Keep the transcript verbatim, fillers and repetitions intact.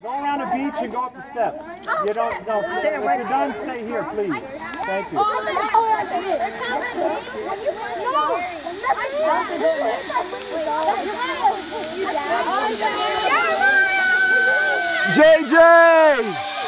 Go around the beach and go up the steps. You don't, no, if you're done, stay here, please. Thank you. J J!